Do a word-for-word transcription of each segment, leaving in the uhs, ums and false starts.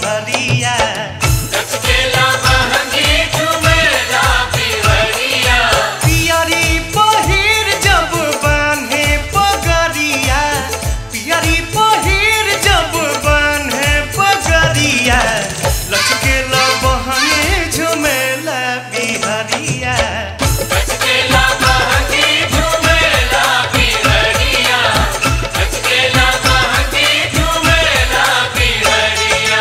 बिहरिया। लचकेला बहंगी झूमेला बिहरिया। पियरी पहिर जब बान्हे पगरिया, पियरी पहिर जब बान्हे पगरिया, लचकेला बहंगी झूमेला बिहरिया। लचकेला बहंगी झूमेला बिहरिया। लचकेला बहंगी झूमेला बिहरिया।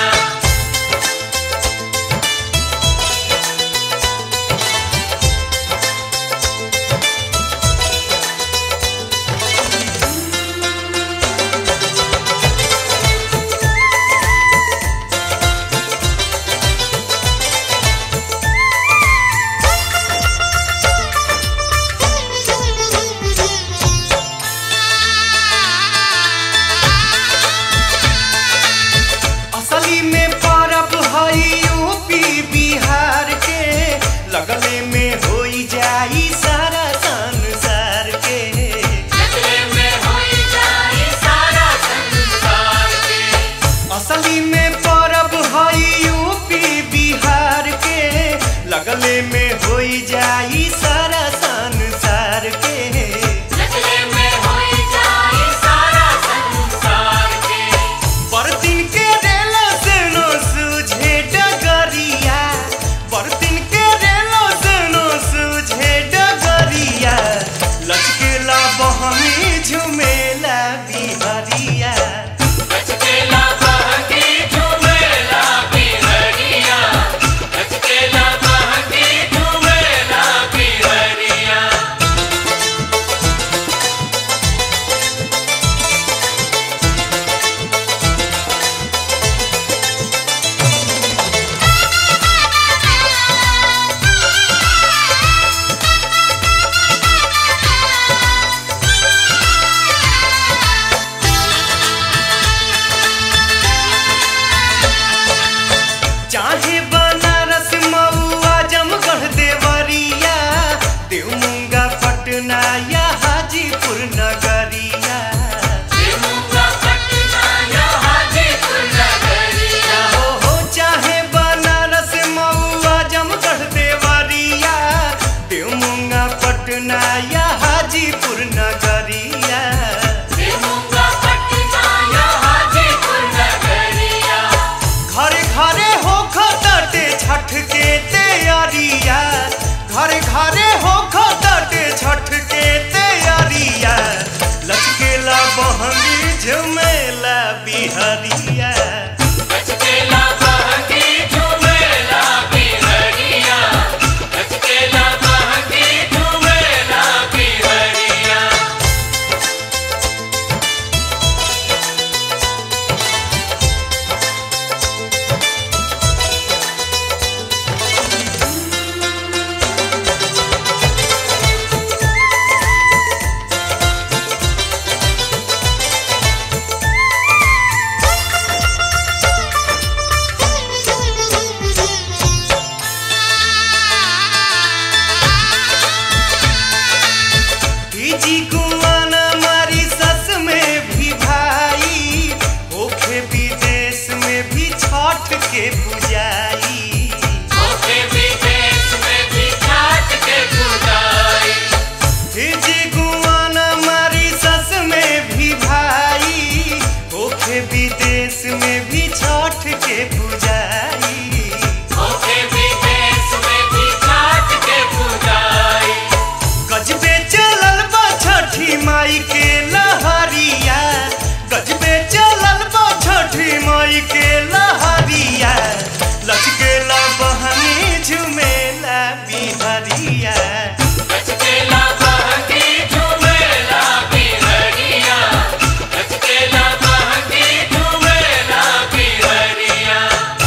असली में परब हई यूपी बिहार के, लगले में होई जाई सारा संसार के। लगले में होई जाई सारा संसार के। असली में परब हई यूपी बिहार के, लगले में होई जाई सारा संसार के। लगले में होई जाई सारा संसार के। बरतिन के रेलो से नो सूझे डगरिया, बरतिन के रेलो से नो सूझे डगरिया, लचकेला बहंगी झूमेला बिहरिया। लचकेला बहंगी झूमेला बिहरिया। लचकेला बहंगी झूमेला बिहरिया। चाहे बनारस मऊ आजमगढ़ देवरिया, देवमुंगा पटना या हाजीपुर नगरिया। देवमुंगा पटना या हाजीपुर नगरिया। हो हो चाहे बनारस मऊ आजमगढ़ देवरिया, देवमुंगा पटना या हाजीपुर नगरिया। देवमुंगा पटना या हाजीपुर नगरिया। घरे घरे हो खतटे छठ के तैयारिया, घरे घरे हो खतटे छठ के तैयारिया, लचकेला बहंगी झूमेला बिहरिया। लचकेला बहंगी झूमेला बिहरिया। लचकेला बहंगी झूमेला बिहरिया। जी कुआना मारी सस में भी भाई, होखे विदेश में भी छठ के पूजाई। होके विदेश में भी छठ के पूजाई। जी कुआना मारी सस में भी भाई, होखे विदेश में भी छठ के पूजाई। होके विदेश में भी छठ के पूजाई। गजबे चलल बा छठी माई के लहरिया, गजबे चलल बा छठी माई के लहरिया, लचकेला बहंगी झूमेला बिहरिया। लचकेला बहंगी झूमेला बिहरिया। लचकेला बहंगी झूमेला बिहरिया।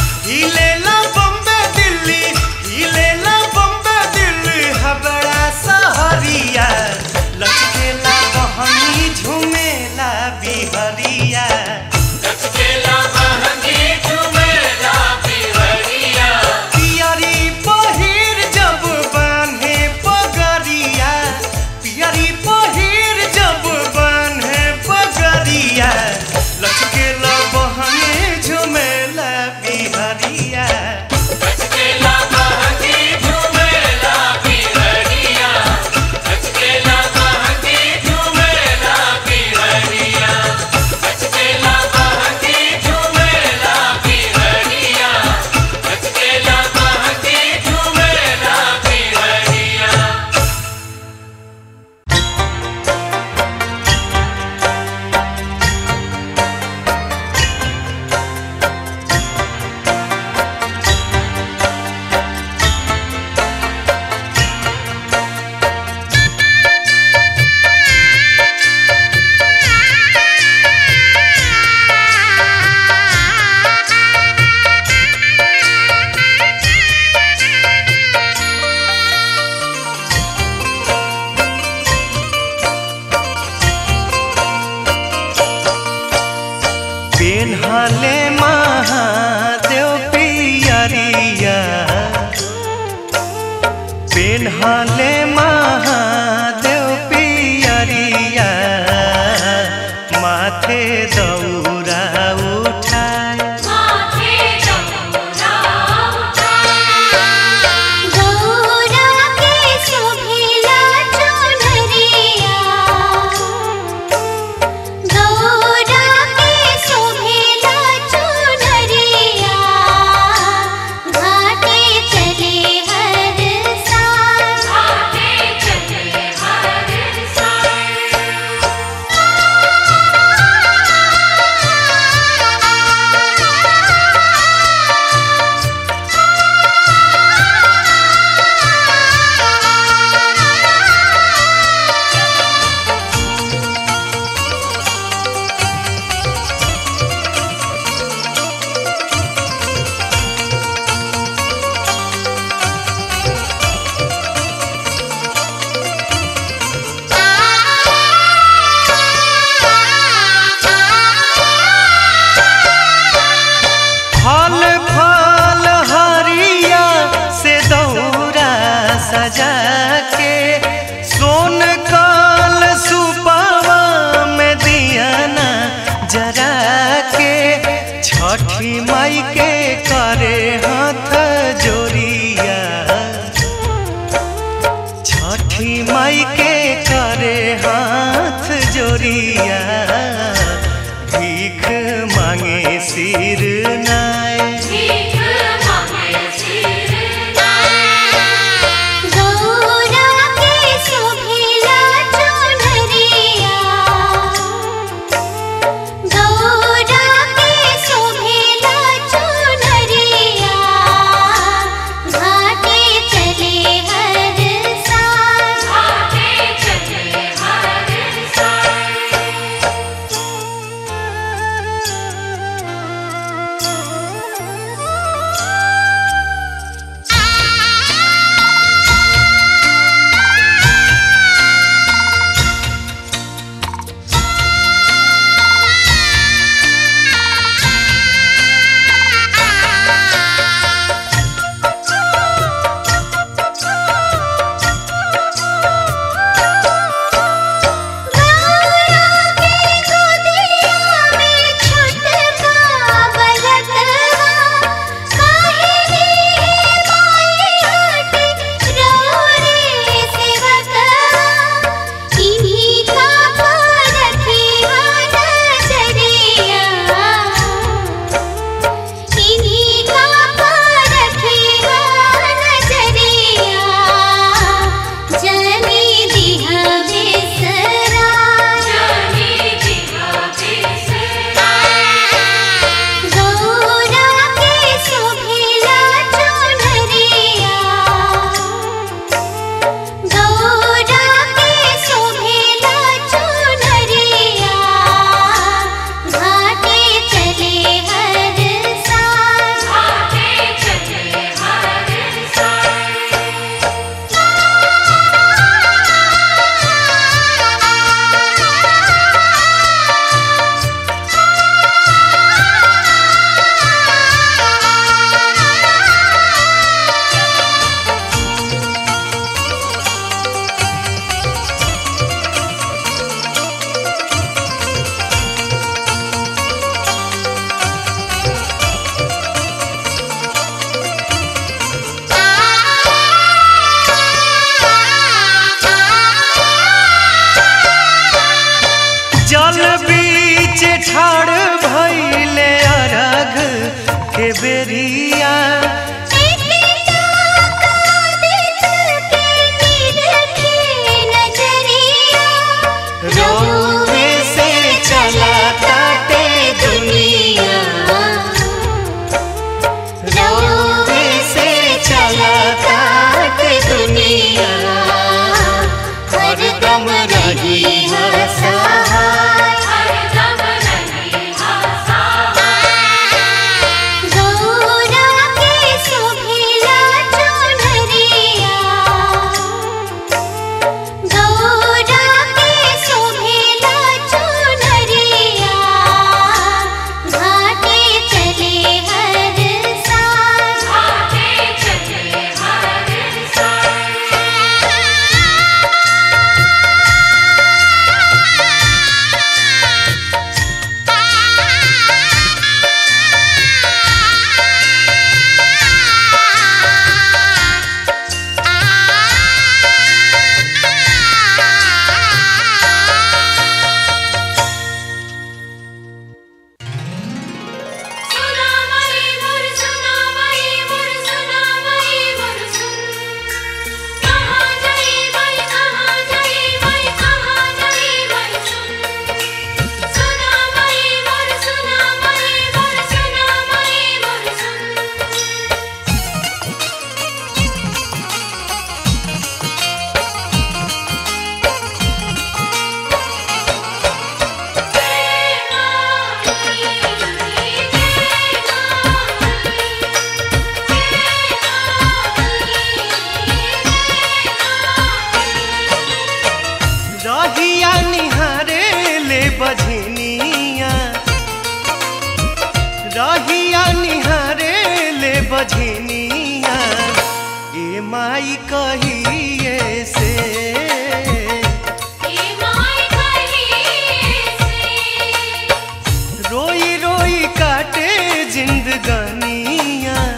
पेन्हाले महादेव पियरिया पेन्हाले महादेव पियरिया माथे दौरा उठाए सजा के सोन काल सुपावा में दिया ना जरा के छठी माई के करे हाथ जोरिया छठी माई के करे हाथ जोरिया भीख मांगे सिर नाय ठाड़ भइले अरग के बेरिया रोवे से चला काटे दुनिया रोवे से चला काटे दुनिया हरदम रही सहाय गौरा के रहिया निहारे ले बझनिया ए माई कहिए से ए माई कहिए से रोई रोई काटे जिंदगानिया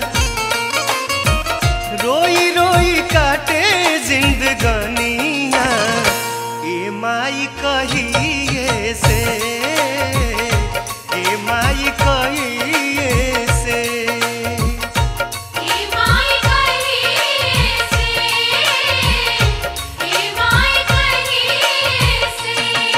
रोई रोई काटे जिंदगानिया ए माई कहिए से ए माई कहिए से ए माई कहिए से ए माई कहिए से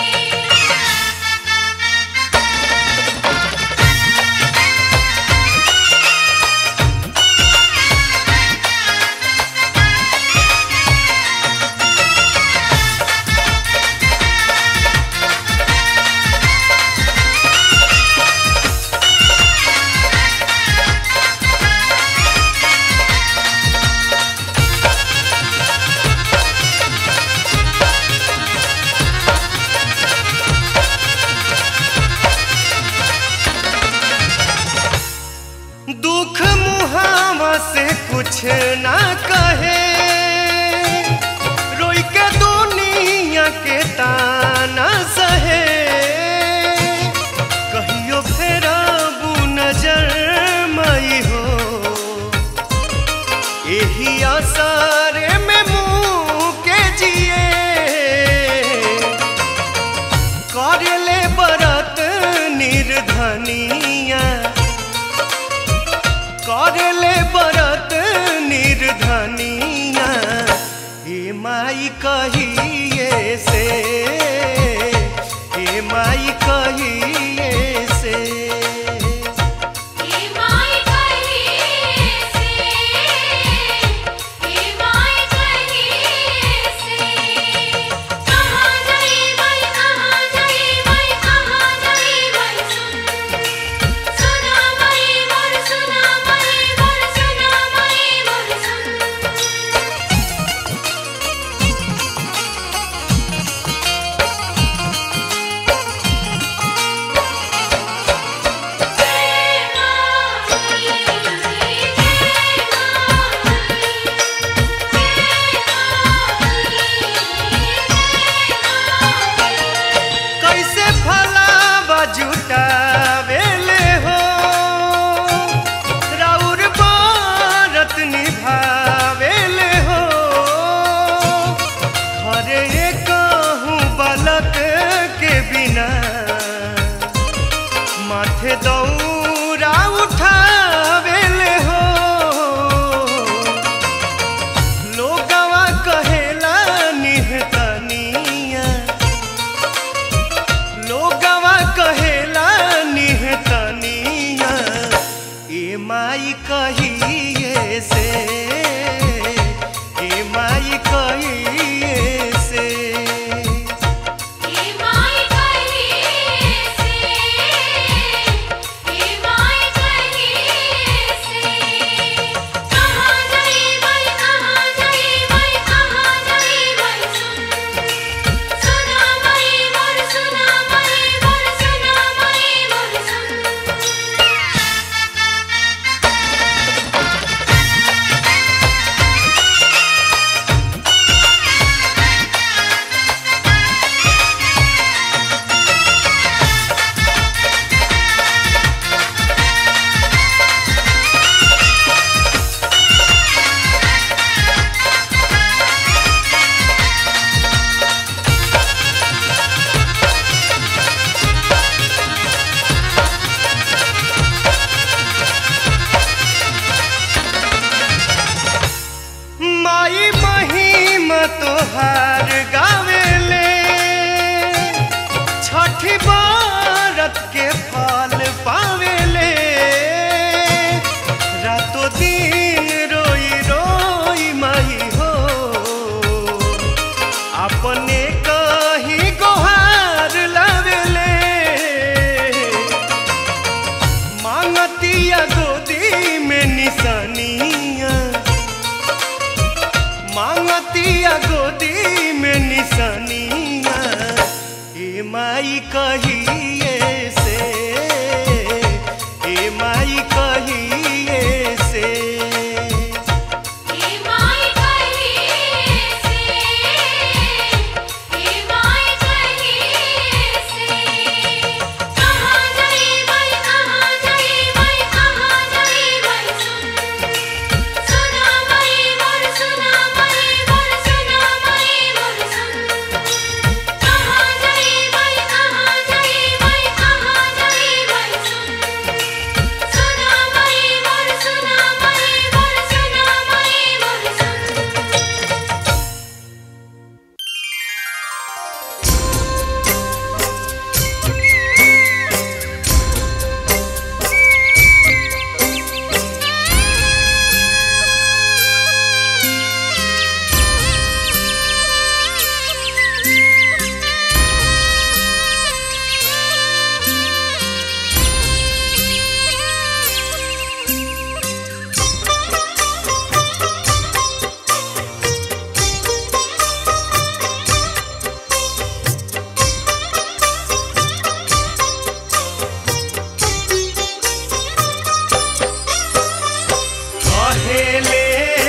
दुख मुहावा से कुछ ना कहे रोई के दुनिया के ताना सहे कहियो फेराबू नजर मई हो यही आसारे में मुँह के जिए कर ले बरत निर्धनिया करले बरत निर्धनिया ए माई कहिए से ए माई कहिए से ए माई कहिए से ए माई कहिए से कहाँ गई वही कहाँ गई वही कहाँ गई वही सुन सुना वही मोर सुना वही मोर सुना वही मोर सुन कैसे फलावा जुटावेले हो राउर बारत निभावेले हो हरे कहूँ बालक के बिना माथे दौरा उठावेले हो लोगवा कहेला निहतनिया लोगवा कहेला निहतनिया ए माई कहिए से ए माई कहिए से ए माई कहिए से ए माई कहिए से कहाँ गई वही कहाँ गई वही कहाँ गई वही सुन सुना वही मोर सुना वही मोर सुना वही मोर सुन माई महिमा तोहार गावेले छठी बारत के फल पावेले रातों दिन रोई रोई माई हो अपने कहीं गोहार लावेले मांगतिया गोदी में निशानिया मांगतिया गोदी में निशानिया ए माई कहिए से ए माई माई कहिए से हे माई कहिए से हे माई कहिए से कहाँ गई वही कहाँ गई वही कहाँ गई वही सुन सुना मई मोर सुना मई मोर सुना मई मोर सुन कहाँ गई वही कहाँ गई वही कहाँ गई वही सुन सुना मई मोर सुना मई मोर सुना मई मोर सुन कहेले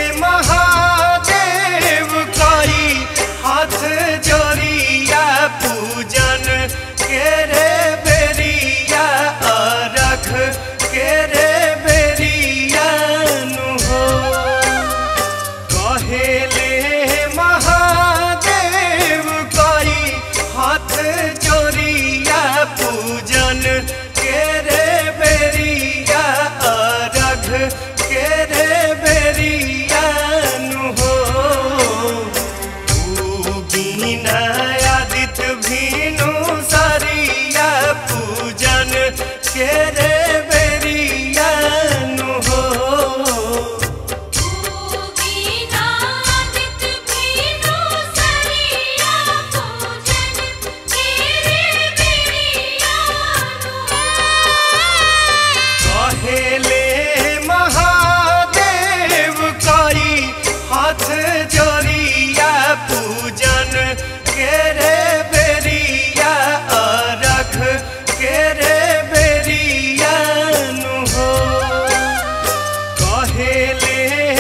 महादेव करी हाथ जोड़िया पूजन के रे बेरिया अरख के रे बेरिया नु हो कहेले महादेव करी हाथ जोड़िया पूजन के रे बेरिया अरख के रे बेरिया नु हो उगीना आदित्य भीनु सारिया पूजन के रे बेरिया नु हो उगीना आदित्य भीनु सारिया पूजन तेरे बेरिया नु कहेले महादेव करी हाथ जोड़िया पूजन के रे बेरिया अरख के रे बेरिया नु हो कहेले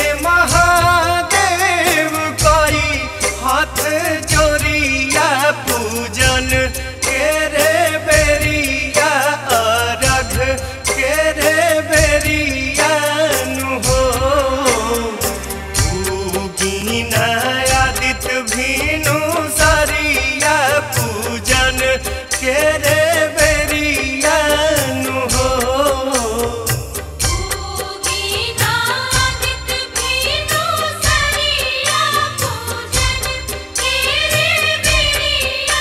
महादेव करी हाथ जोड़िया पूजन के रे बेरिया अरख के रे बेरिया नु हो उगीना आदित्य भीनु सारिया पूजन के रे बेरिया नु हो उगीना आदित्य भीनु सारिया पूजन तेरे बेरिया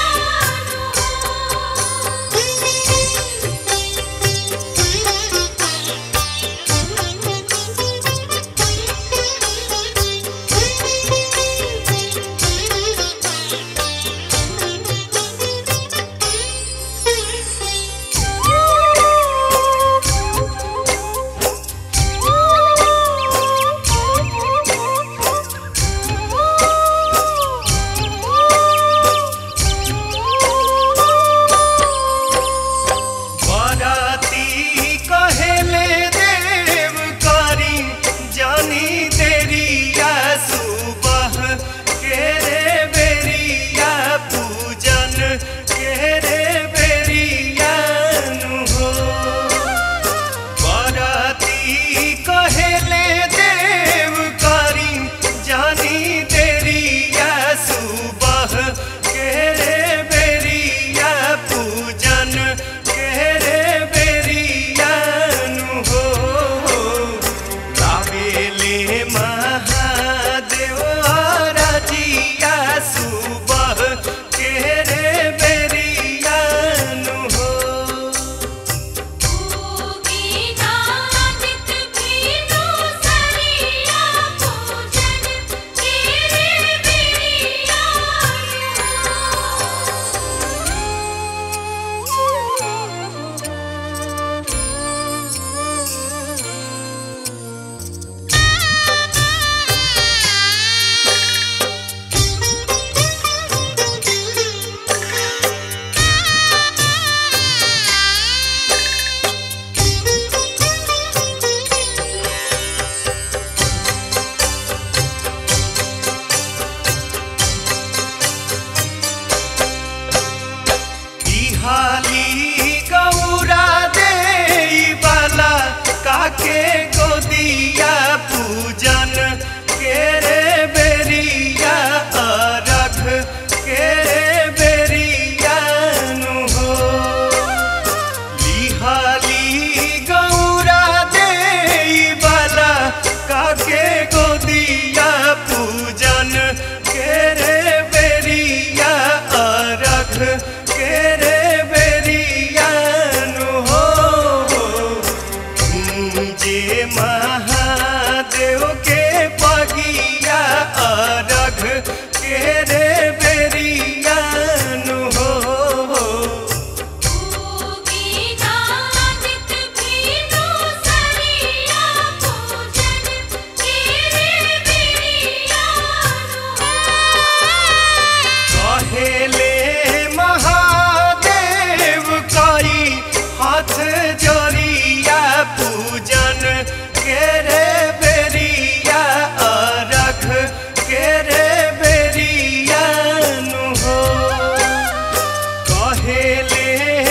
बराती कहेले देव करी जानी देरिया सुबह के रे बेरिया पूजन के रे बेरिया नु हो बराती कहेले देव करी जानी देरिया सुबह के रे बेरिया पूजन के रे बेरिया नु हो गावेले महादेव राजिया सुबह के रे बेरिया नु हो उगीना आदित्य महादेव के पगिया अरघ के रे बेरिया नु हो कहेले महादेव कई हाथ जोड़िया पूजन के रे बेरिया अरघ के रे बेरिया नु हो कहेले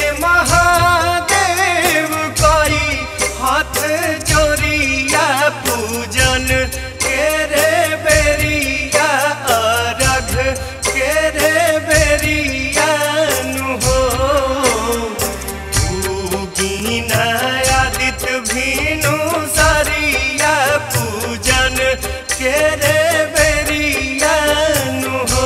महादेव कई हाथ जोड़िया पूजन के रे बेरिया अरघ के रे बेरिया नु हो उगीना आदित्य भीनु सरिया पूजन के रे बेरिया नु हो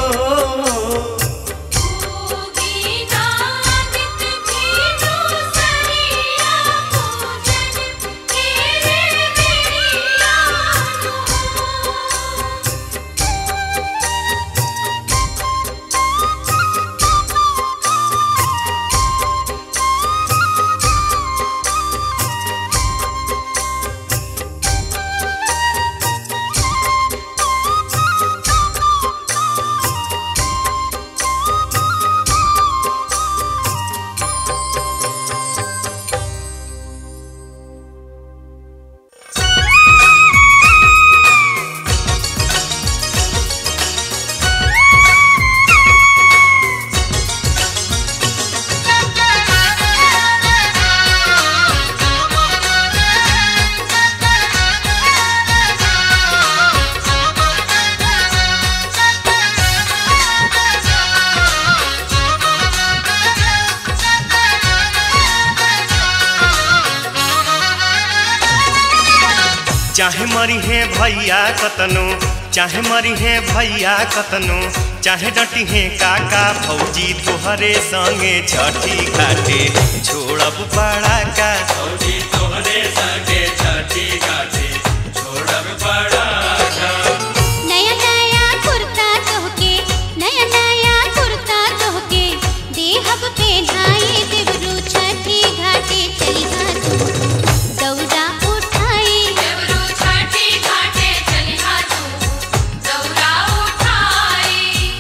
चाहे मरी है भैया कतनो चाहे मरी है भैया कतनो चाहे डटी है काका भौजी तोहरे संगे छठी घाटे छोड़ब पड़ा का फौजी तोहरे संगे छठी घाटे छोड़ब पड़ा का नया नया कुर्ता तोहके नया नया कुर्ता तोहके देहब पे ढाई देवरू छठी घाटे चली हा तू दौरा उठाई देवरू छठी घाटे चली हा तू दौरा उठाई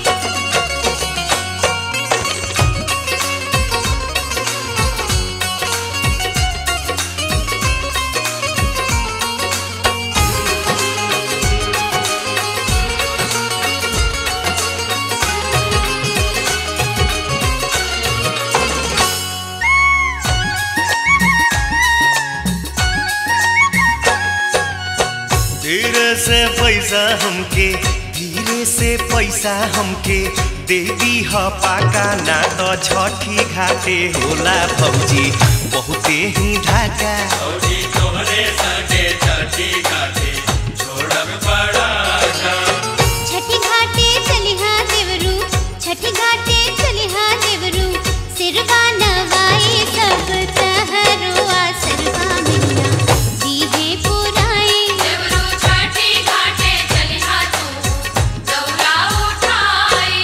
धीरे से पैसा हमके धीरे से पैसा हमके देवी ह पाका ना तो छठी घाटे होला भौजी बहुते ही ढाका फौजी तोहरे संगे छठी घाटे छोड़ब पड़ा का छठी घाटे चली हा देवरू छठी घाटे चली हा देवरू सिरवा नवाई सब तहरो आसरवा मिलना दीहे पुराई देवरू छठी घाटे चली हा तू दौरा उठाई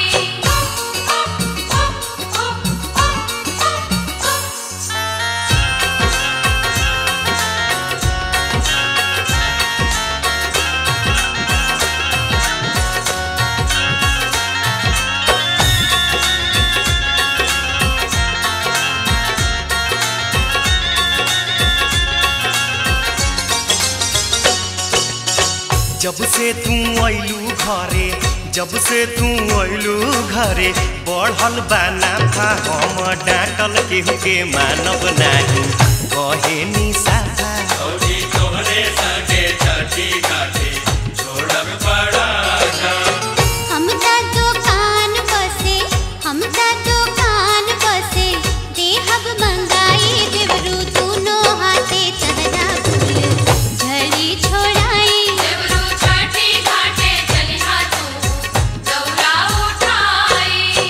जब से तू अइलू घरे जब से तू अइलू घरे बढ़ल बाना फा हम डांटल केहू के मानब नाही कहे निसाफा फौजी तोहरे संगे छठी घाटे छोड़ब पड़ा का हम ता दुकान बसे हम ता दुकान बसे देहब मंगाई देवरू तूनो हाथे चहरा फूल झड़ी छोड़ाई देवरू छठी घाटे चली हा तू दौरा उठाई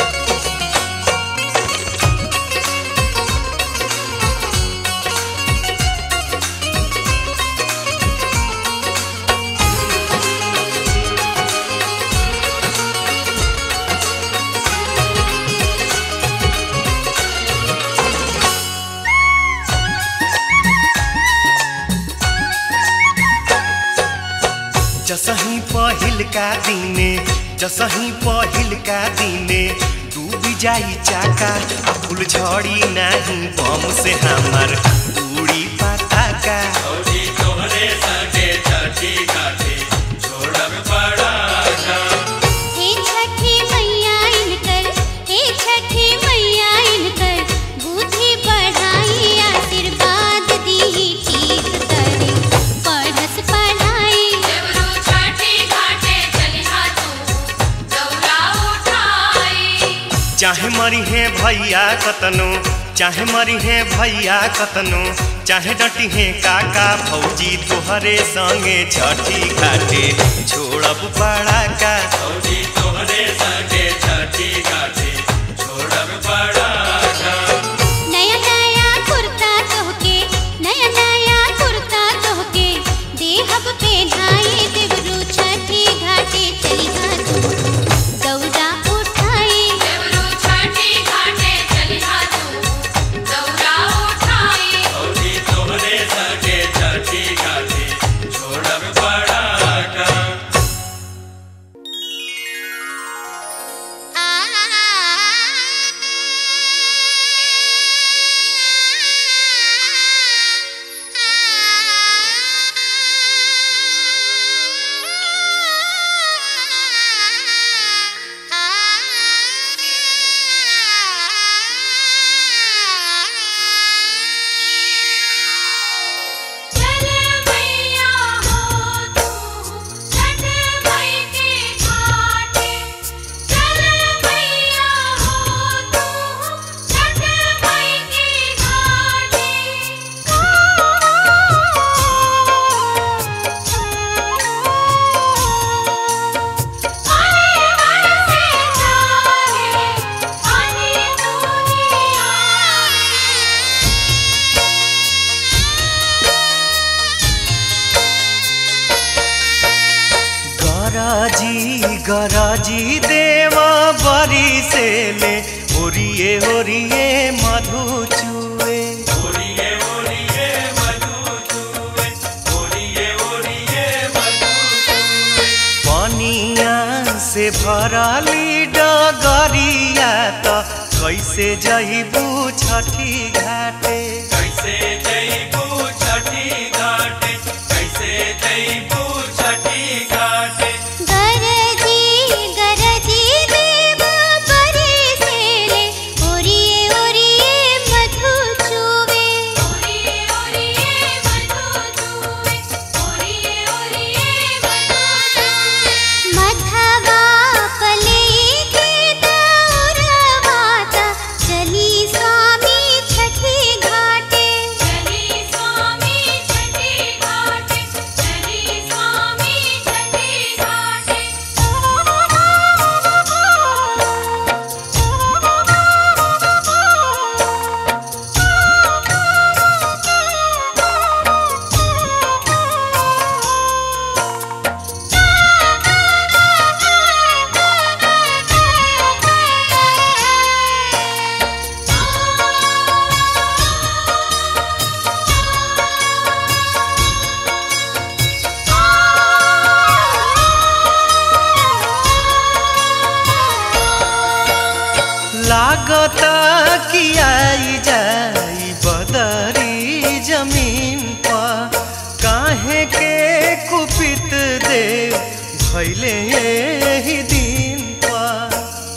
छठी जसही पहिल का दिने जसही पहिल का दिने डूबी जाई चाका आ फूल झड़ी नहीं बम से हमार उड़ी पटाका भौजी तोहरे संगे छठी घाटे छोड़ब पड़ाका। हे छठी मैया इनकर हे छठी मैया इनकर बुद्धि बढ़ाई आशीर्वाद दी ठीक करे पढ़स पढ़ाई। देवरू छठी घाटे चलिहा तू दौरा उठाई। चाहे मरी है भैया कतनो चाहे मरी है भैया कतनो चाहे डटी है काका भौजी तोहरे संगे छठी घाटे छोड़ब पड़ाका। भौजी तोहरे संगे छठी घाटे छोड़ब पड़ाका। नया नया कुर्ता तोहके नया नया कुर्ता तोहके देहब पहनाई देवरू छठी घाटे चलिहा तू दौरा उठाई। देवरू छठी घाटे चलिहा तू दौरा उठाई। भौजी तोहरे संगे छठी घाटे छोड़ब पड़ाका। चल मैया हो तू छठ मई के घाटे। चल मैया हो तू छठ मई के घाटे। आने बरसे जाए आने दुनिया गराजी गराजी देवा बरी से ले ओरिए ओरिए मधु चुए ओरिए ओरिए मधु चुए ओरिए ओरिए मधु चुए। पनिया से भरली डगरिया त कैसे जइबू छठी घाटे कैसे जइबू छठी घाटे कैसे जइबू छठी घाटे। गरजी गरजी देव बरी से ले ओरिए ओरिए मधु चुवे। ओरिए ओरिए मधु चुवे ओरिए ओरिए मधु चुवे। मधवा पले के दौरवाता चली स्वामी छठी घाटे। चली स्वामी छठी घाटे चली स्वामी छठी घाटे। लागता कि आई जाई बदरी जमीन पर काहे के कुपित देव भैले एही दिन पर।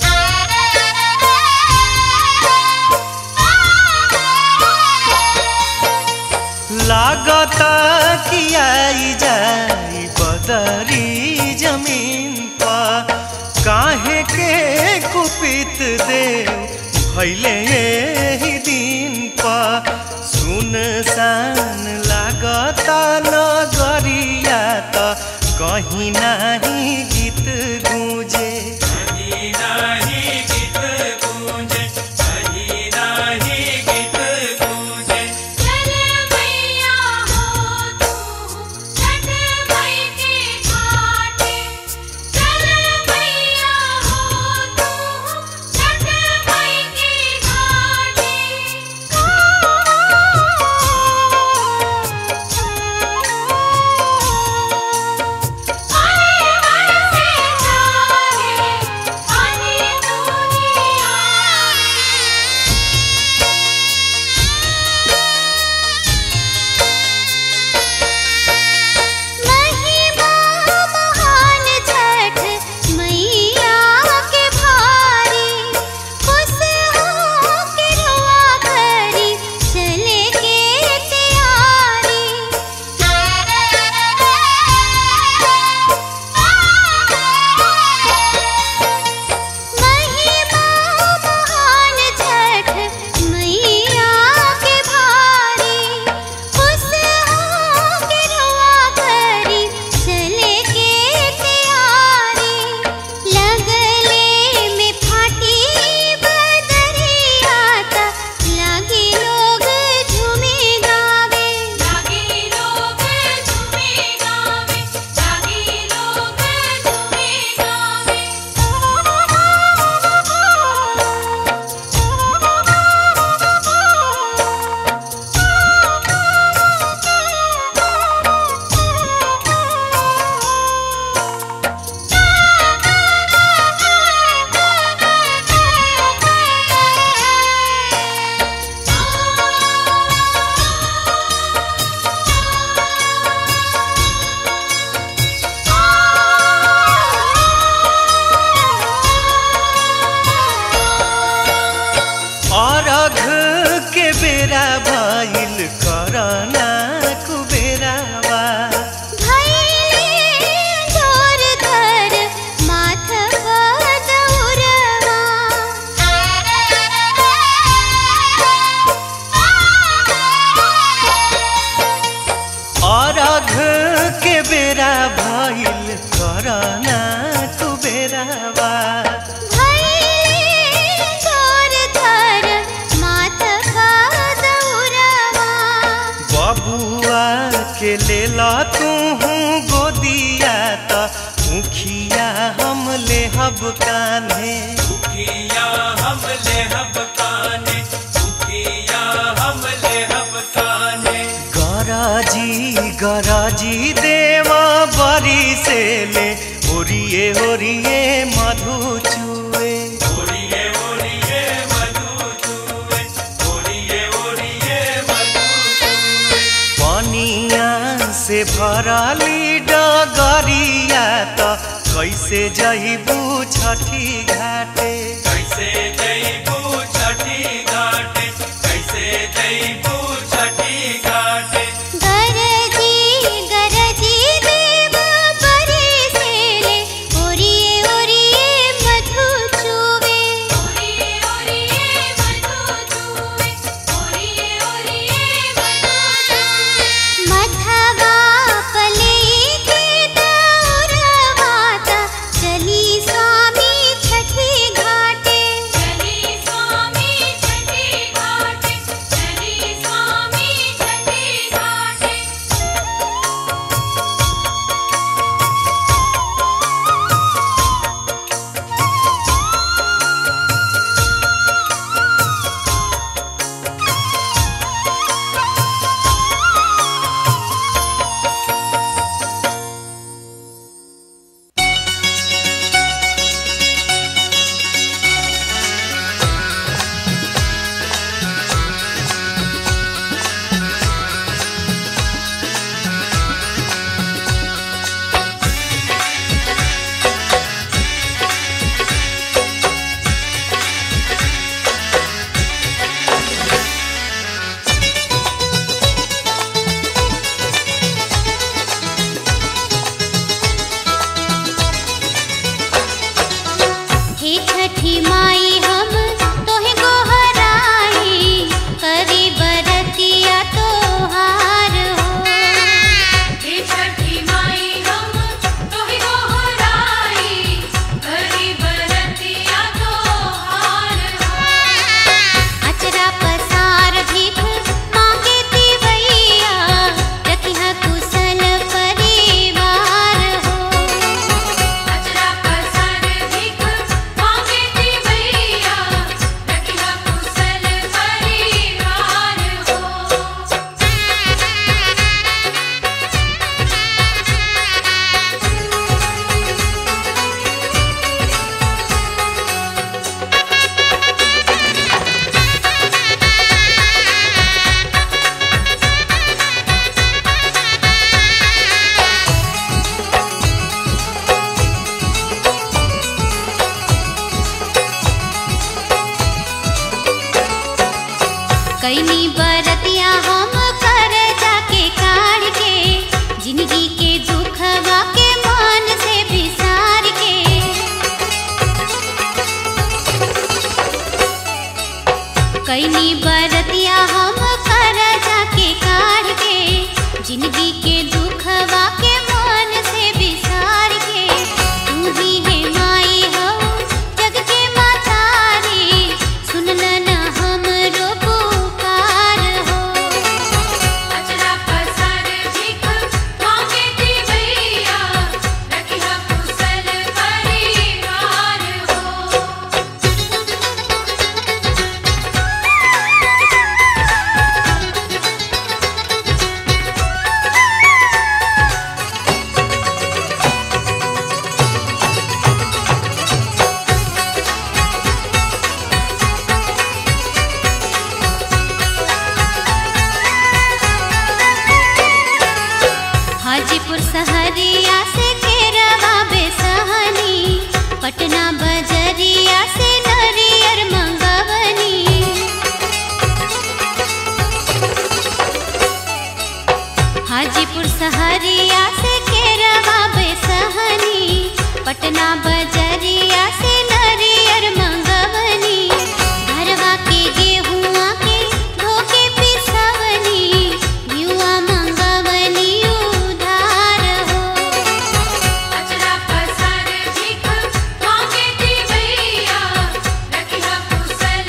लागता कि आई जाई बदरी जमीन पर काहे के कुपित देव भैले एही दिन पर। सुनसान लागता नगरिया त कहीं नहीं गीत गूंजे कहीं नहीं गीत गूंजे कहीं नहीं गीत गूंजे। चल मैया हो तू छठ मई के घाटे। चल मैया हो तू छठ मई के घाटे। आने के लेला तू हूँ गोदिया त मुखिया हम ले हब कान्हे मुखिया हम ले हब काने मुखिया हम ले हब काने गराजी गराजी देवा बरी से ले ओरिए ओरिए मधु चुए ओरिए ओरिए मधु चुए ओरिए ओरिए मधु चुए पनिया से भराली डगरिया त कैसे जइबू छठी घाटे कैसे जइबू छठी घाटे कैसे जइबू छठी घाटे गरजी गरजी देव बरे से ले ओरिए ओरिए मधु चुवे ओरिए ओरिए मधु चुवे ओरिए ओरिए मधु चुवे मधवा पले के दौरवाता चली स्वामी छठी घाटे चली स्वामी छठी घाटे चली स्वामी छठी घाटे हे छठी माई हम तोहे गोहराई करी बरतिया तोहार हो हे छठी माई हम तोहे गोहराई करी बरतिया तोहार हो अचरा पसार भीख मांगे तिवैया रखिहा कुशल परिवार हो अचरा पसार भीख मांगे तिवैया रखिहा कुशल परिवार हो कैनी बरतिया हम कर जाके काढ़ के जिंदगी के दुखवा के मन से बिसार के कैनी बरतिया हम कर जाके काढ़ के जिंदगी के दुखवा के मन से बिसार के तू ही है माई हो जग के मातारी सुनल न हमरो पुकार हो अचरा पसार भीख मांगे तिवैया रखिहा कुशल परिवार हो हाजीपुर सहरिया से केरवा बेसहनी पटना बजरिया से नरियर मंगवनी हाजीपुर सहरिया से केरवा बेसहनी पटना बजरिया से नरियर मंगवनी घरवा के गेहुआ के धोके पिसवनी युवा मंगवनी उधार हो अचरा पसार भीख मांगे तिवैया रखिहा कुशल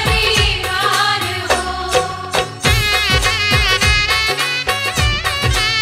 परिवार हो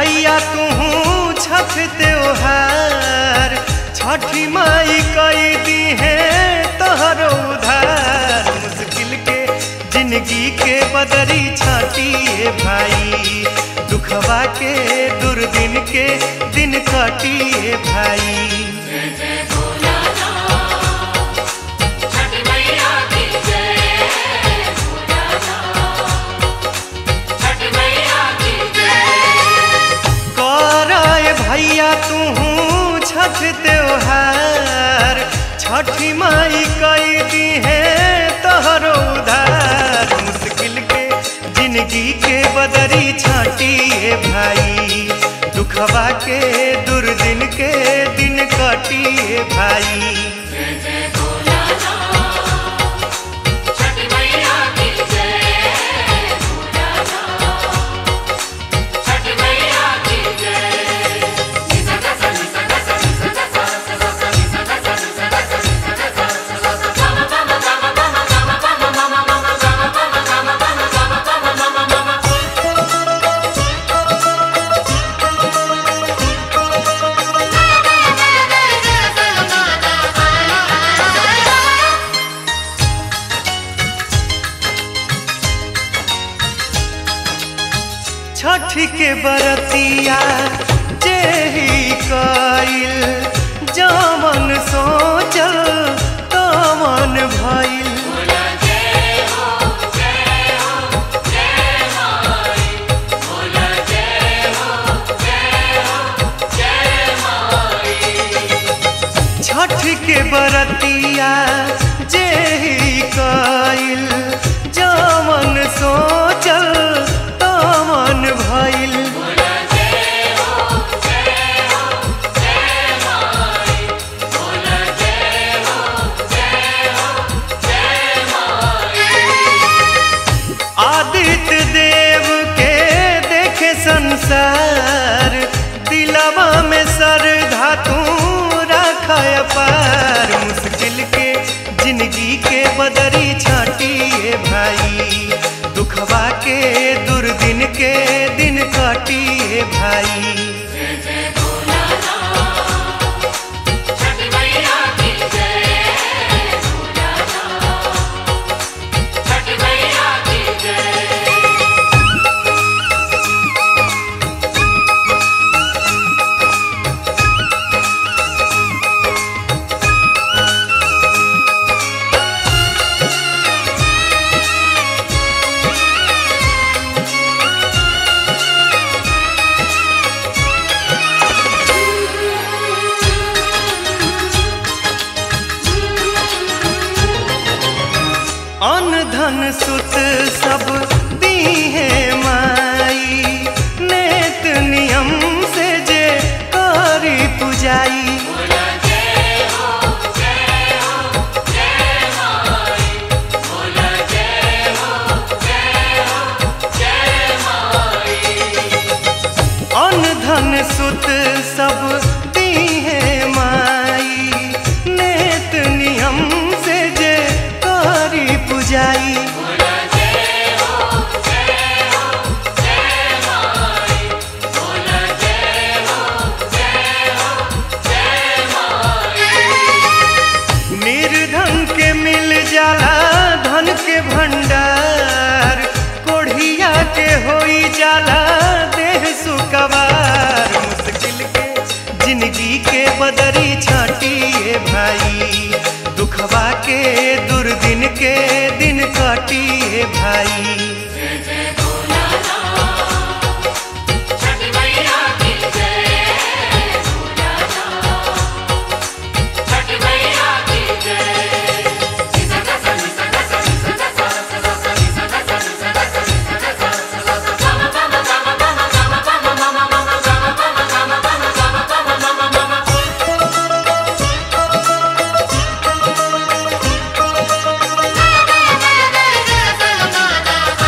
भैया तू छठ त्योहार, छठी माई कई दी है तोहरो उधार। मुश्किल के जिंदगी के बदरी छाटिए भाई, दुखवा के दुर्दिन के दिन काटिए भाई। जय जय भोलानाथ, छठ मैया की जय। भोलानाथ, छठ मैया की जय। कराए भैया तू छठ त्योहार, छठी माई कई दी है तोहरो उधार। मुश्किल के जिंदगी के बदरी छाटिए भाई, दुखवा के दुर्दिन के दिन काटिए भाई। जय जय भोलानाथ, छठ मैया की जय। भोलानाथ, छठ मैया की जय। निसा गा सा निसा गा सा निसा गा सा सा सा सा निसा गा सा निसा गा सा निसा गा सा सा सा सा गा मा गा मा गा मा गा मा गा मा गा मा मा मा गा मा गा मा गा मा गा मा गा मा गा मा मा मा मा। छठ के बरतिया जेही कइल, जमन सोचल तमन भइल। भोला जय हो जय हो जय माई। भोला जय हो जय हो जय माई। छठ के बरतिया जेही कइल, जमन सोचल तमन भइल। भोला जय हो जय हो जय माई। भोला जय हो जय हो जय माई। आदित्य देव के देखे संसार, दिलवा में श्रद्धा तू रखय पार। मुश्किल के जिंदगी के बदरी छाटिए भाई, दुखवा के दुर्दिन के दिन काटिए भाई। जय जय भोलानाथ, छठ मैया की जय। भोलानाथ, छठ मैया की जय। अन्न धन सुत सब दी है माई, नेत नियम से जे करी पुजाई। भोला जय हो जय हो जय माई। भोला जय हो जय हो जय माई। अन्न धन सुत सब दी है माई, नेत नियम से जे करी पुजाई। भोला जय हो जय हो जय माई। भोला जय हो जय हो जय माई। निर्धन के मिल जाला धन के भंडार, कोढ़िया के होई जाला देह सुकवार। मुश्किल के जिंदगी के बदरी छाटिए भाई, दुखवा के दुर्दिन के दिन काटिए भाई। जय जय भोलानाथ, छठ मैया की जय। भोलानाथ, छठ मैया की जय। निसा गा सा निसा गा सा निसा गा सा सा सा सा निसा गा सा निसा गा सा निसा गा सा सा सा सा गा मा गा मा गा मा गा मा गा मा गा मा मा मा मा गा मा गा मा गा मा गा मा गा मा गा मा मा मा मा। Thank you.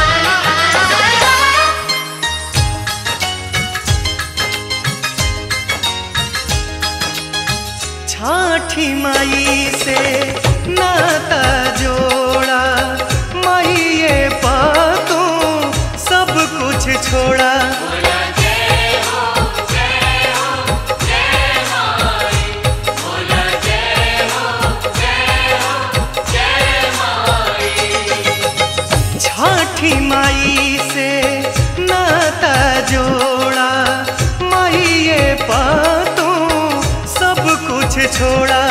छठी माई से नाता जोड़ा, माई ये पातू सब कुछ छोड़ा।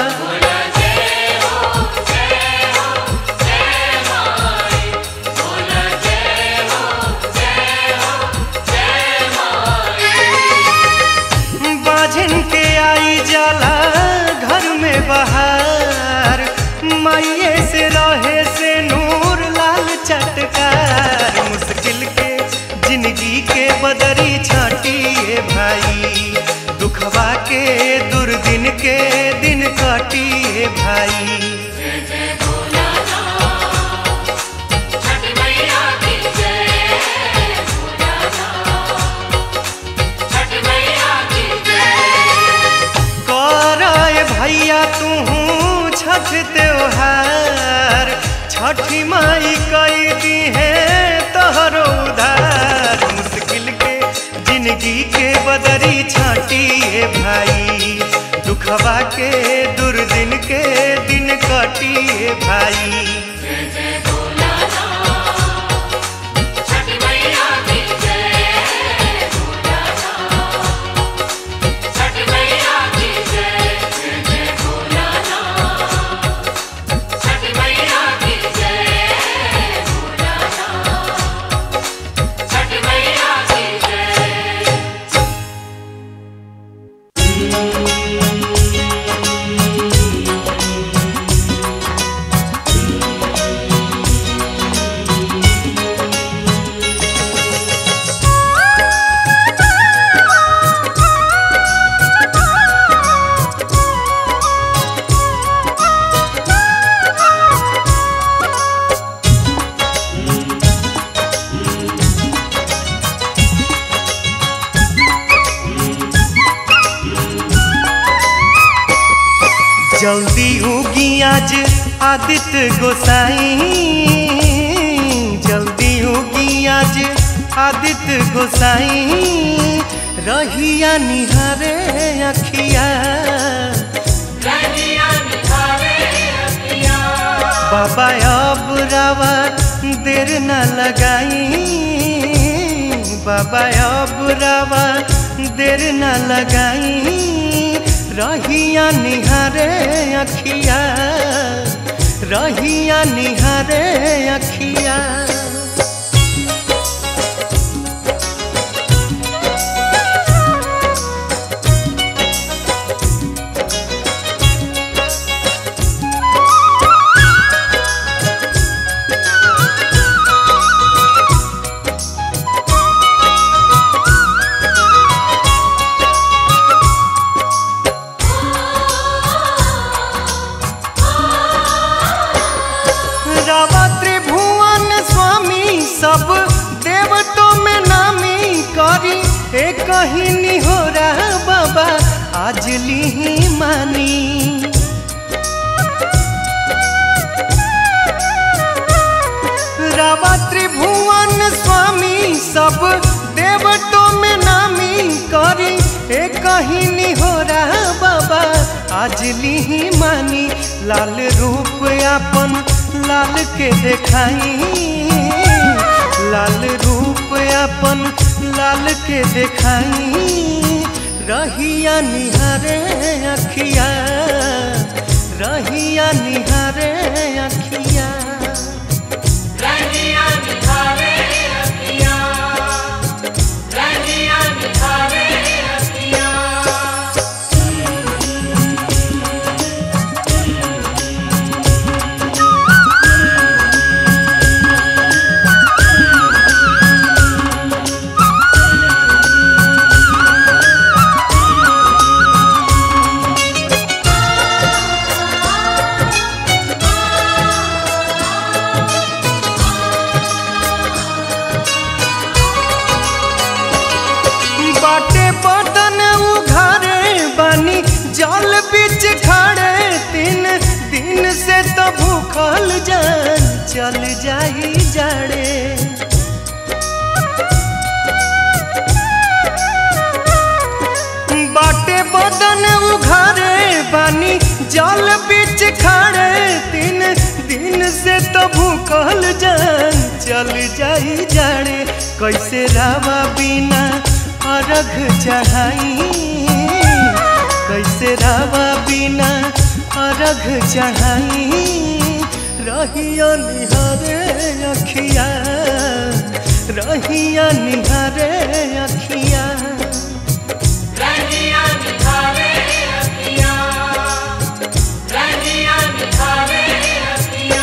बाझन के आई जाला घर में बहार, माइये से रहे से नूर लाल चटकार। मुश्किल के जिंदगी के बदरी छाटिए भाई, दुखवा के दुर्दिन के दिन काटिए भाई। भैया तू छठ त्योहार, छठी माई कई दी है तोहरो उधार। मुश्किल के जिंदगी के बदरी छाटिए भाई, दुखवा के दुर्दिन के दिन काटिए भाई। जल्दी उगी आज आदित्य गोसाई, जल्दी उगी आज आदित्य गोसाई। रहिया निहारे अखिया, बाबा अब रावा देर न लगाई, बाबा अब रावा देर न लगाई। रहिया निहारे अखिया, रहिया निहारे अखिया। सब देवतों में नामी करी एक कहीं निहोरा बाबा आज ली मानी। रावा त्रिभुवन स्वामी सब देवतों में नामी करी एक कहीं निहोरा बाबा आज ली मानी। लाल रूप अपन लाल के देखाई, लाल रूप अपन लाल के देखाई। रहिया निहारे अखिया, रहिया निहारे अखिया, रहिया निहारे अखिया, रहिया निहारे अखिया। जल बीच खड़े तीन दिन से तो भूखल जान चल जाही जाड़े। बाटे बदन उघारे बानी जल बीच खड़े तीन दिन से तो भूखल जान चल चल जाई जाड़े कैसे रावा बिना अर्घ चढ़ाई कैसे रावा बिना अर्घ चढ़ाई रहिया निहारे अखिया रहिया निहारे अखिया रहिया निहारे अखिया रहिया निहारे अखिया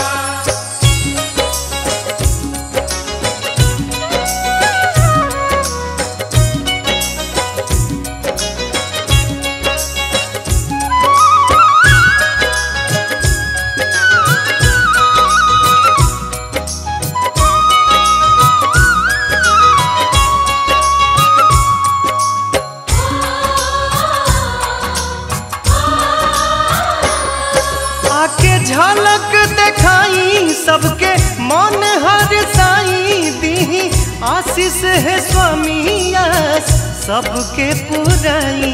झलक देखाई सबके मन हर साई दी आशीष है स्वामी आस सबके पुराई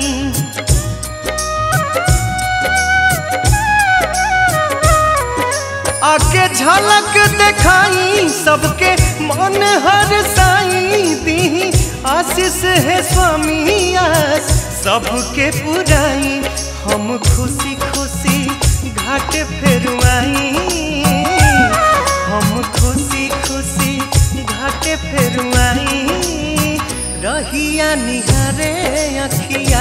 आके झलक देखाई सबके मन हर साई दी आशीष है स्वामी आस सबके पुराई हम खुशी खुशी घाट फेरुआई हम खुशी खुशी घाट फेरुआई रहिया निहारे अखिया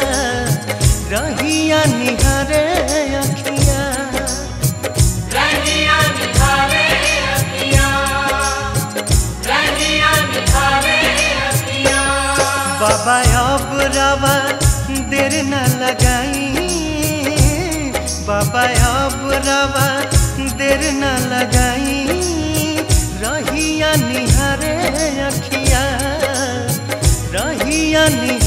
रहिया निहारे अखिया रहिया निहारे अखिया रहिया निहारे अखिया बाबा अब रवा देर न लगाई बाबा अब रवा देर न लगाई रहिया निहारे अखिया रहिया निहारे